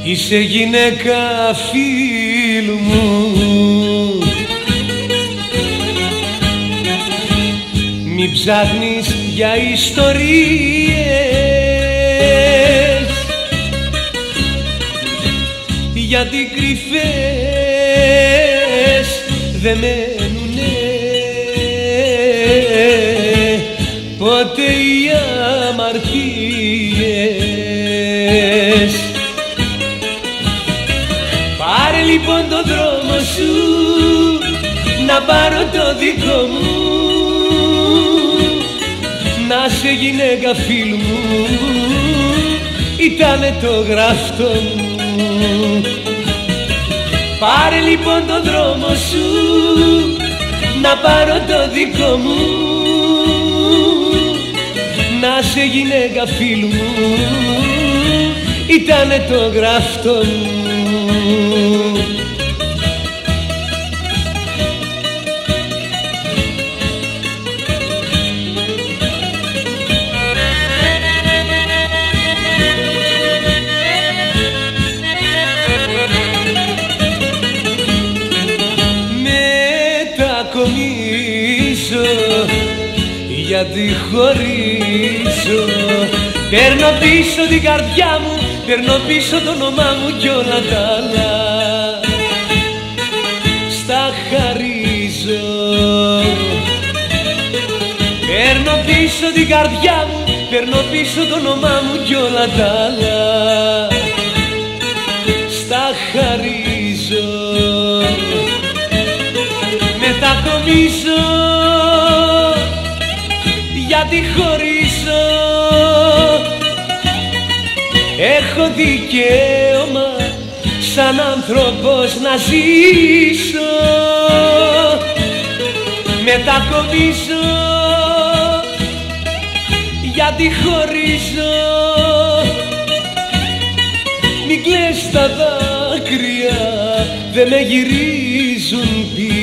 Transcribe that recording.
Είσαι γυναίκα φίλου μου, μη ψάχνεις για ιστορίες, γιατί κρυφές δεν μένουνε ποτέ οι αμαρτίες. Πάρε λοιπόν τον δρόμο σου, να πάρω το δικό μου, να σε γυναίκα φίλου μου, ήτανε το γραφτό μου. Πάρε λοιπόν τον δρόμο σου, να πάρω το δικό μου, να σε γυναίκα φίλου μου, ήτανε το γραφτό μου. Μετακομίσω γιατί χωρίζω, παίρνω πίσω την καρδιά μου, παίρνω πίσω το όνομά μου κι όλα τα άλλα στα χαρίζω. Παίρνω πίσω την καρδιά μου, παίρνω πίσω το όνομά μου κι όλα τα άλλα στα χαρίζω. Μετακομίσω γιατί χωρίζω, έχω δικαίωμα σαν άνθρωπος να ζήσω. Μετακομίσω γιατί χωρίζω, μην κλαις τα δάκρυα, δεν με γυρίζουν πίσω.